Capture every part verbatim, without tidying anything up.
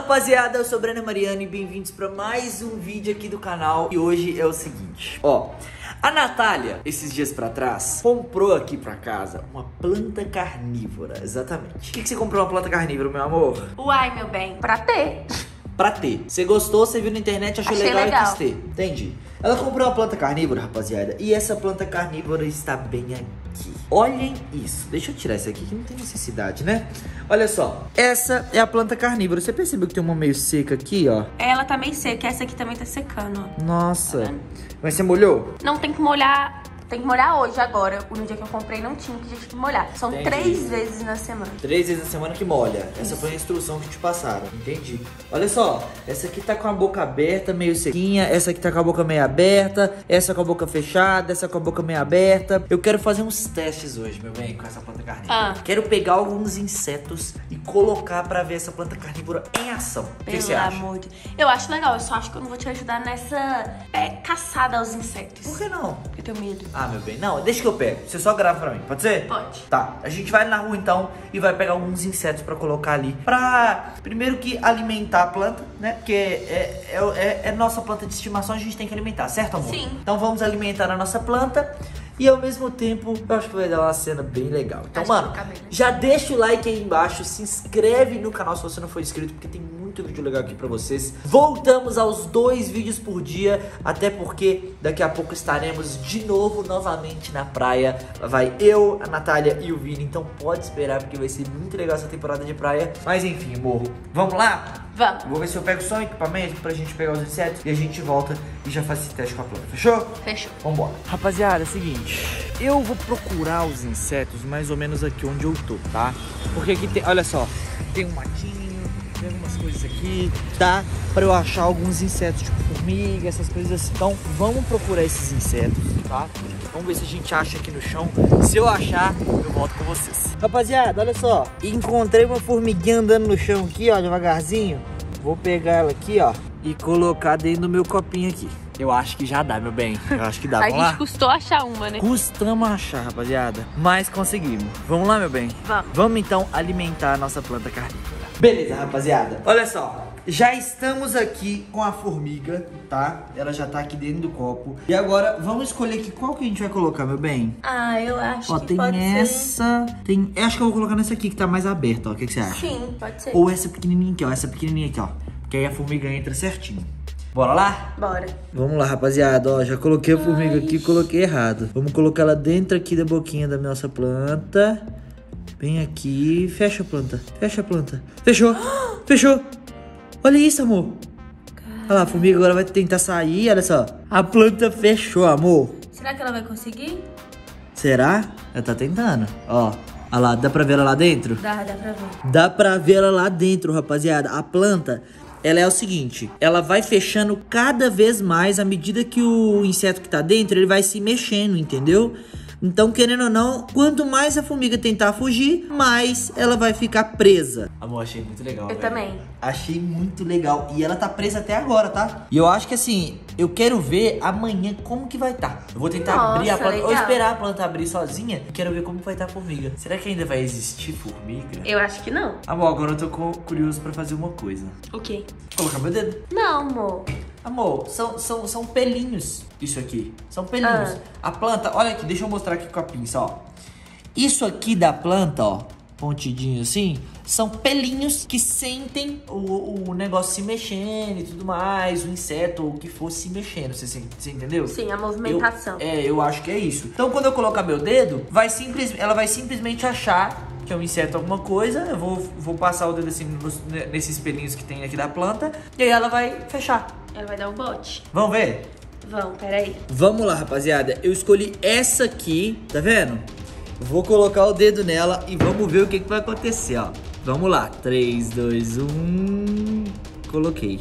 rapaziada, eu sou Breno Mariano e bem-vindos para mais um vídeo aqui do canal. E hoje é o seguinte, ó, a Natália, esses dias pra trás, comprou aqui pra casa uma planta carnívora, exatamente. Por que, que você comprou uma planta carnívora, meu amor? Uai, meu bem, pra ter. Pra ter. Você gostou, você viu na internet, achou Achei legal, legal e quis ter. Entendi. Ela comprou uma planta carnívora, rapaziada, e essa planta carnívora está bem aqui. Olhem isso. Deixa eu tirar isso aqui que não tem necessidade, né? Olha só. Essa é a planta carnívora. Você percebeu que tem uma meio seca aqui, ó? Ela tá meio seca, essa aqui também tá secando, ó. Nossa. Tá. Mas você molhou? Não, tem que molhar. Tem que molhar hoje, agora. No dia que eu comprei não tinha que a gente molhar. São Entendi. três vezes na semana. Três vezes na semana que molha. Essa foi a instrução que te passaram. Entendi. Olha só. Essa aqui tá com a boca aberta, meio sequinha. Essa aqui tá com a boca meio aberta. Essa com a boca fechada. Essa com a boca meio aberta. Eu quero fazer uns testes hoje, meu bem, com essa planta carnívora. Ah. Quero pegar alguns insetos e colocar pra ver essa planta carnívora em ação. O que você Pelo acha? amor de... Eu acho legal, eu só acho que eu não vou te ajudar nessa é, caçada aos insetos. Por que não? Porque eu tenho medo. Ah, meu bem, não, deixa que eu pego. Você só grava pra mim, pode ser? Pode. Tá, a gente vai na rua então e vai pegar alguns insetos pra colocar ali. Pra, primeiro que alimentar a planta, né? Porque é, é, é, é nossa planta de estimação, a gente tem que alimentar, certo, amor? Sim. Então vamos alimentar a nossa planta. E ao mesmo tempo, eu acho que vai dar uma cena bem legal. Então, Acho que mano, vai ficar bem, né? já deixa o like aí embaixo, se inscreve no canal se você não for inscrito, porque tem muito vídeo legal aqui pra vocês. Voltamos aos dois vídeos por dia, até porque daqui a pouco estaremos de novo, novamente na praia. Vai eu, a Natália e o Vini, então pode esperar, porque vai ser muito legal essa temporada de praia. Mas enfim, morro. Vamos lá? Vamos. Vou ver se eu pego só o equipamento pra gente pegar os insetos e a gente volta e já faz esse teste com a planta, fechou? Fechou. Vambora. Rapaziada, é o seguinte, eu vou procurar os insetos mais ou menos aqui onde eu tô, tá? Porque aqui tem, olha só, tem um matinho, tem algumas coisas aqui, tá? Pra eu achar alguns insetos, tipo formiga, essas coisas assim. Então, vamos procurar esses insetos, tá? Vamos ver se a gente acha aqui no chão. Se eu achar, eu volto com vocês. Rapaziada, olha só, encontrei uma formiguinha andando no chão aqui, ó, devagarzinho. Vou pegar ela aqui, ó, e colocar dentro do meu copinho aqui. Eu acho que já dá, meu bem. Eu acho que dá. A Vamos gente lá? custou achar uma, né? Custamos achar, rapaziada. Mas conseguimos. Vamos lá, meu bem? Vamos. Vamos então alimentar a nossa planta carnívora. Beleza, rapaziada. Olha só. Já estamos aqui com a formiga, tá? Ela já tá aqui dentro do copo. E agora, vamos escolher aqui qual que a gente vai colocar, meu bem? Ah, eu acho Ó, que tem pode essa... Tem... Eu acho que eu vou colocar nessa aqui que tá mais aberta, ó. O que, que você ser. acha? Sim, pode ser. Ou essa pequenininha aqui, ó. Essa pequenininha aqui, ó. Porque aí a formiga entra certinho. Bora lá? Bora. Vamos lá, rapaziada, ó, já coloquei a formiga aqui, coloquei errado. Vamos colocar ela dentro aqui da boquinha da nossa planta. Bem aqui, fecha a planta, fecha a planta. Fechou, fechou. Olha isso, amor. Olha lá, a formiga agora vai tentar sair, olha só. A planta fechou, amor. Será que ela vai conseguir? Será? Ela tá tentando, ó. Olha lá, dá pra ver ela lá dentro? Dá, dá pra ver. Dá pra ver ela lá dentro, rapaziada. A planta, ela é o seguinte, ela vai fechando cada vez mais à medida que o inseto que tá dentro, ele vai se mexendo, entendeu? Então, querendo ou não, quanto mais a formiga tentar fugir, mais ela vai ficar presa. Amor, achei muito legal, Eu velho. também. Achei muito legal. E ela tá presa até agora, tá? E eu acho que assim, eu quero ver amanhã como que vai estar. Eu vou tentar Nossa, abrir a planta, ou legal. esperar a planta abrir sozinha. E quero ver como vai estar a formiga. Será que ainda vai existir formiga? Eu acho que não. Amor, agora eu tô cu- curioso pra fazer uma coisa. O quê? Colocar meu dedo. Não, amor. Amor, são, são, são pelinhos isso aqui. São pelinhos. Ah. A planta, olha aqui, deixa eu mostrar aqui com a pinça, ó. Isso aqui da planta, ó, pontidinho assim, são pelinhos que sentem o, o negócio se mexendo e tudo mais, o inseto ou o que for se mexendo, você, você entendeu? Sim, a movimentação. Eu, é, eu acho que é isso. Então quando eu colocar meu dedo, vai simples, ela vai simplesmente achar que é um inseto alguma coisa, eu vou, vou passar o dedo assim nos, nesses pelinhos que tem aqui da planta, e aí ela vai fechar. Ela vai dar o bote. Vamos ver? Vamos, peraí. Vamos lá, rapaziada. Eu escolhi essa aqui, tá vendo? Vou colocar o dedo nela e vamos ver o que, que vai acontecer, ó. Vamos lá. três, dois, um... Coloquei.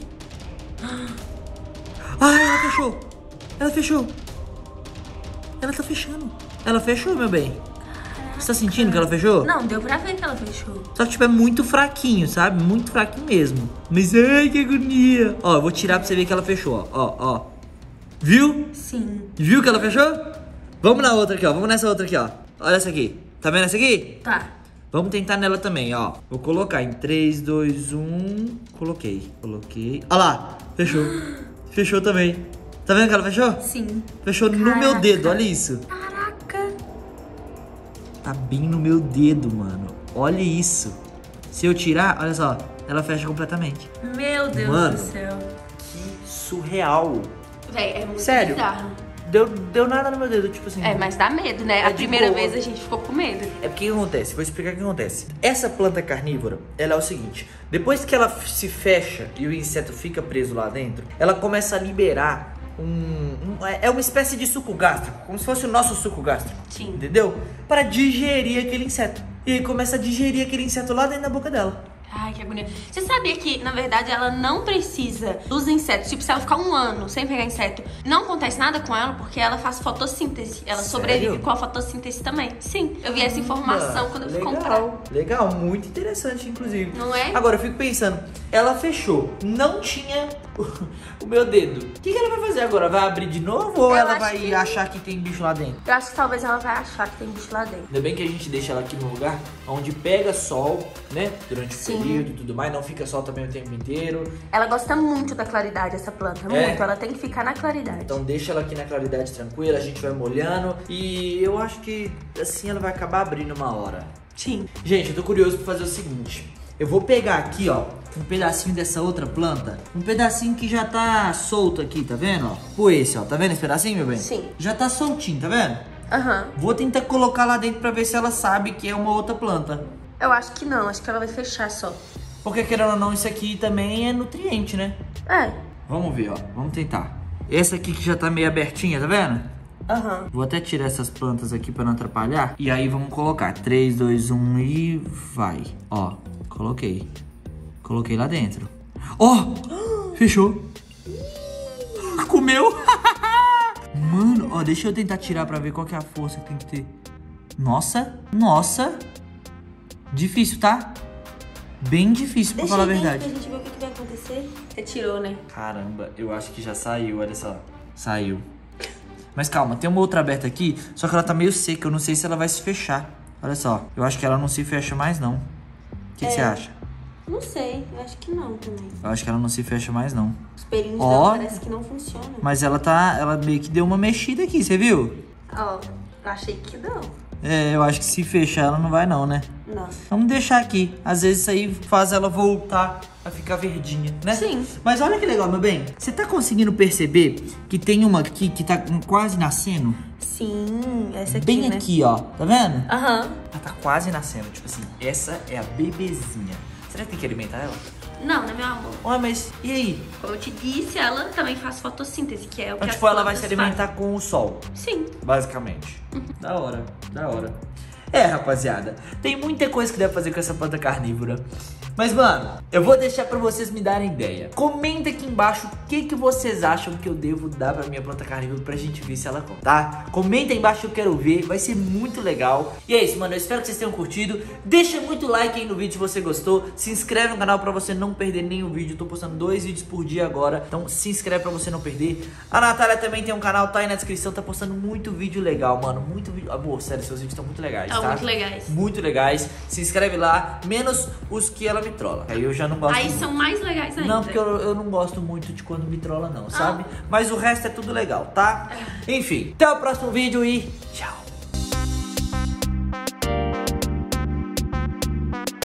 Ah, ela fechou. Ela fechou. Ela tá fechando. Ela fechou, meu bem. Você tá sentindo que ela fechou? Não, deu pra ver que ela fechou. Só que, tipo, é muito fraquinho, sabe? Muito fraquinho mesmo. Mas, ai, que agonia. Ó, eu vou tirar pra você ver que ela fechou, ó. Ó, ó. Viu? Sim. Viu que ela fechou? Vamos na outra aqui, ó. Vamos nessa outra aqui, ó. Olha essa aqui. Tá vendo essa aqui? Tá. Vamos tentar nela também, ó. Vou colocar em três, dois, um. Coloquei, coloquei. Olha lá, fechou. Fechou também. Tá vendo que ela fechou? Sim. Fechou Caraca. no meu dedo, olha isso. Caraca. Tá bem no meu dedo, mano. Olha isso. Se eu tirar, olha só, ela fecha completamente. Meu Deus mano, do céu. Que surreal. Véi, é muito Sério? bizarro. Deu, deu nada no meu dedo, tipo assim. É, mas dá medo, né? É a primeira boa. vez a gente ficou com medo. É porque o que acontece? Vou explicar o que acontece. Essa planta carnívora, ela é o seguinte. Depois que ela se fecha e o inseto fica preso lá dentro, ela começa a liberar um... um é uma espécie de suco gástrico. Como se fosse o nosso suco gástrico. Sim. Entendeu? Para digerir aquele inseto. E aí começa a digerir aquele inseto lá dentro da boca dela. Ai, que agonia. Você sabia que, na verdade, ela não precisa dos insetos? Tipo, se ela ficar um ano sem pegar inseto, não acontece nada com ela, porque ela faz fotossíntese. Ela Sério? sobrevive com a fotossíntese também. Sim, eu vi essa informação quando eu fui legal, comprar. Legal, muito interessante, inclusive. Não é? Agora, eu fico pensando, ela fechou, não tinha o, o meu dedo. O que, que ela vai fazer agora? Vai abrir de novo ou Eu ela acho vai que- achar que tem bicho lá dentro? Eu acho que talvez ela vai achar que tem bicho lá dentro. Ainda bem que a gente deixa ela aqui num lugar onde pega sol, né? Durante o Sim. período e tudo mais, não fica sol também o tempo inteiro. Ela gosta muito da claridade, essa planta. É. Muito. Ela tem que ficar na claridade. Então deixa ela aqui na claridade tranquila, a gente vai molhando e eu acho que assim ela vai acabar abrindo uma hora. Sim. Gente, eu tô curioso pra fazer o seguinte. Eu vou pegar aqui, ó, um pedacinho dessa outra planta. Um pedacinho que já tá solto aqui, tá vendo? Ó, por esse, ó. Tá vendo esse pedacinho, meu bem? Sim. Já tá soltinho, tá vendo? Aham. Vou tentar colocar lá dentro pra ver se ela sabe que é uma outra planta. Eu acho que não. Acho que ela vai fechar só. Porque, querendo ou não, isso aqui também é nutriente, né? É. Vamos ver, ó. Vamos tentar. Essa aqui que já tá meio abertinha, tá vendo? Aham. Vou até tirar essas plantas aqui pra não atrapalhar. E aí vamos colocar três, dois, um e vai. Ó, coloquei. Coloquei lá dentro. Ó, fechou. Comeu. Mano, ó, deixa eu tentar tirar pra ver qual que é a força que tem que ter. Nossa, nossa. Difícil, tá? Bem difícil, pra falar a verdade. Pra gente ver o que, que vai acontecer. Você tirou, né? Caramba, eu acho que já saiu, olha só. Saiu. Mas calma, tem uma outra aberta aqui, só que ela tá meio seca, eu não sei se ela vai se fechar. Olha só, eu acho que ela não se fecha mais não. O que, É. que você acha? Não sei. Eu acho que não também. Eu acho que ela não se fecha mais não. Os pelinhos Ó. dela parece que não funcionam. Mas ela tá, ela meio que deu uma mexida aqui, você viu? Ó, eu achei que não. É, eu acho que se fechar ela não vai não, né? Não. Vamos deixar aqui. Às vezes isso aí faz ela voltar a ficar verdinha, né? Sim. Mas olha que legal, meu bem. Você tá conseguindo perceber que tem uma aqui que tá quase nascendo? Sim, essa aqui, Bem né? aqui, ó. Tá vendo? Aham. Ela tá quase nascendo. Tipo assim, essa é a bebezinha. Será que tem que alimentar ela? Não, né, meu amor? Ué, mas e aí? Como eu te disse, ela também faz fotossíntese, que é o que Então, as tipo, ela vai se plantas alimentar com o sol, fazem. Sim. basicamente. Da hora, da hora. É, rapaziada, tem muita coisa que dá pra fazer com essa planta carnívora. Mas, mano, eu vou deixar pra vocês me darem ideia. Comenta aqui embaixo o que, que vocês acham que eu devo dar pra minha planta carnívora pra gente ver se ela conta, tá? Comenta aí embaixo que eu quero ver, vai ser muito legal. E é isso, mano, eu espero que vocês tenham curtido. Deixa muito like aí no vídeo se você gostou. Se inscreve no canal pra você não perder nenhum vídeo. Eu tô postando dois vídeos por dia agora, então se inscreve pra você não perder. A Natália também tem um canal, tá aí na descrição, tá postando muito vídeo legal, mano. Muito vídeo, amor, sério, seus vídeos estão muito legais, Estão tá? muito legais. Muito legais. Se inscreve lá, menos os que ela me trola. Aí eu já não gosto Aí muito. são mais legais ainda. Não, porque eu, eu não gosto muito de quando me trola não, sabe? Mas o resto é tudo legal, tá? Enfim, até o próximo vídeo e tchau.